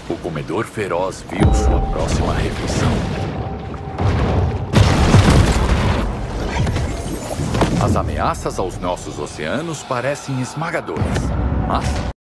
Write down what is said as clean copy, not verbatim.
O comedor feroz viu sua próxima refeição. As ameaças aos nossos oceanos parecem esmagadoras, mas